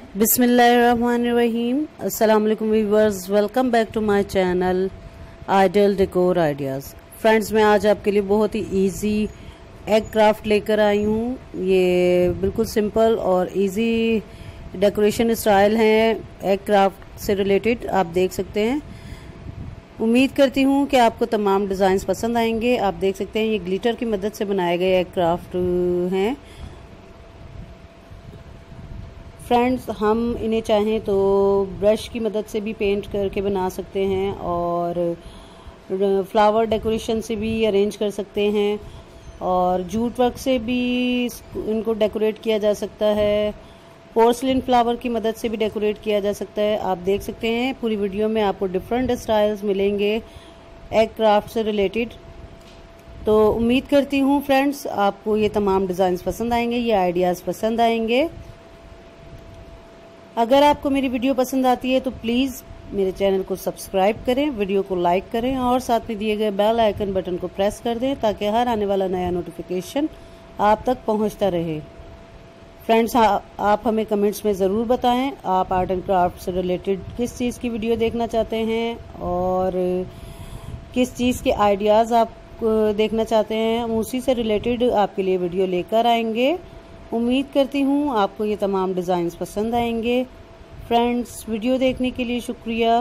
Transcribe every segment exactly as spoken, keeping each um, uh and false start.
बिस्मिल्लाहिर्रहमानिर्रहीम। अस्सलाम वालेकुम viewers, welcome back to my channel ideal decor ideas. Friends, मैं आज आपके लिए बहुत ही इजी एग क्राफ्ट लेकर आई हूँ। ये बिल्कुल सिंपल और इजी डेकोरेशन स्टाइल है एग क्राफ्ट से रिलेटेड, आप देख सकते हैं। उम्मीद करती हूँ कि आपको तमाम डिज़ाइंस पसंद आएंगे। आप देख सकते हैं ये ग्लिटर की मदद से बनाए गए एग क्राफ्ट हैं। फ्रेंड्स, हम इन्हें चाहें तो ब्रश की मदद से भी पेंट करके बना सकते हैं और फ्लावर डेकोरेशन से भी अरेंज कर सकते हैं और जूट वर्क से भी इनको डेकोरेट किया जा सकता है। पोर्सलिन फ्लावर की मदद से भी डेकोरेट किया जा सकता है। आप देख सकते हैं पूरी वीडियो में आपको डिफरेंट स्टाइल्स मिलेंगे एग क्राफ्ट से रिलेटेड। तो उम्मीद करती हूँ फ्रेंड्स आपको ये तमाम डिज़ाइंस पसंद आएंगे, ये आइडियाज़ पसंद आएंगे। अगर आपको मेरी वीडियो पसंद आती है तो प्लीज़ मेरे चैनल को सब्सक्राइब करें, वीडियो को लाइक करें और साथ में दिए गए बेल आइकन बटन को प्रेस कर दें ताकि हर आने वाला नया नोटिफिकेशन आप तक पहुंचता रहे। फ्रेंड्स, आप हमें कमेंट्स में ज़रूर बताएं आप आर्ट एंड क्राफ्ट से रिलेटेड किस चीज़ की वीडियो देखना चाहते हैं और किस चीज़ के आइडियाज़ आप देखना चाहते हैं। हम उसी से रिलेटेड आपके लिए वीडियो लेकर आएंगे। उम्मीद करती हूँ आपको ये तमाम डिज़ाइंस पसंद आएंगे। फ्रेंड्स, वीडियो देखने के लिए शुक्रिया।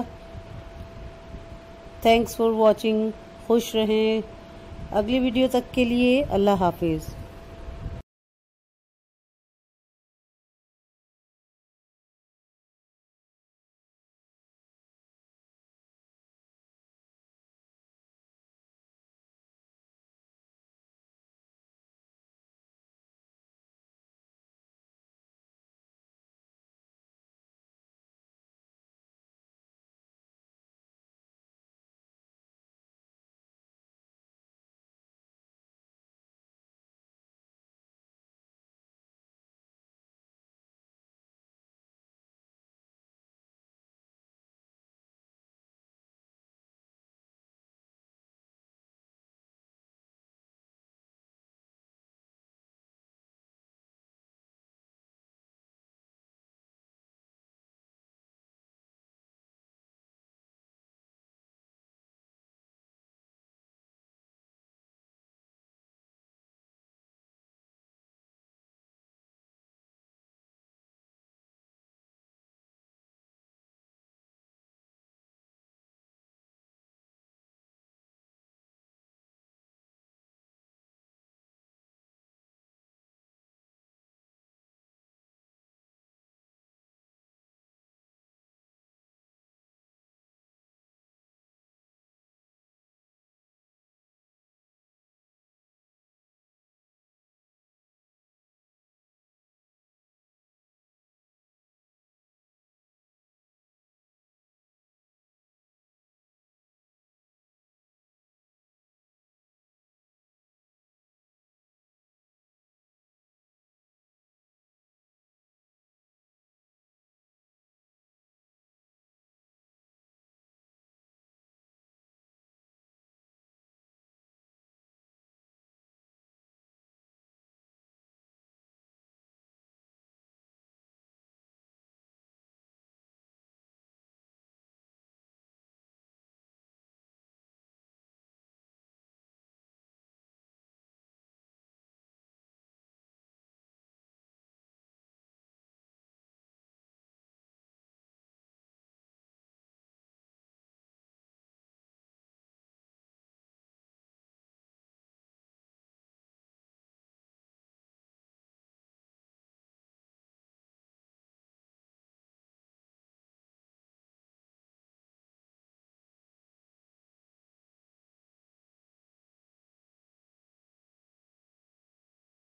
Thanks for watching. खुश रहें। अगली वीडियो तक के लिए अल्लाह हाफिज़।